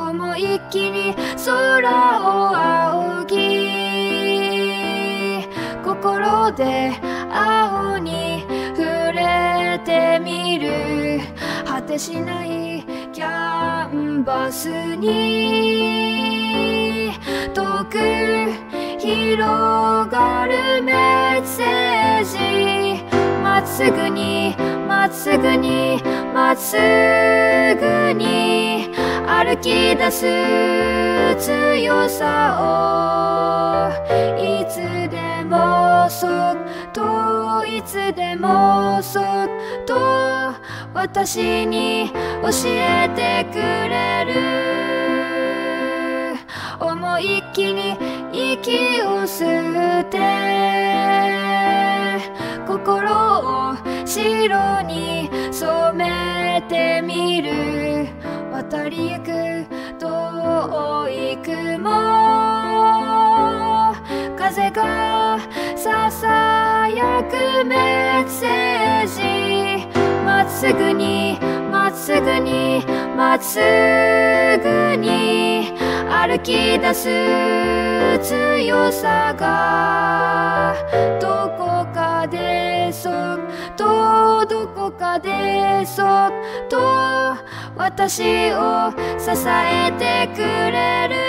思いっきり空を仰ぎ、心で青に触れてみる。果てしないキャンバスに遠く広がるメッセージ。まっすぐにまっすぐにまっすぐに歩き出す強さを、いつでもそっといつでもそっと私に教えてくれる。思いっきり息を吸って心を白に染めてみる。渡りゆく遠い雲、風がささやくメッセージ。まっすぐにまっすぐにまっすぐに歩き出す強さが、どこかでそっとどこかでそっと私を支えてくれる。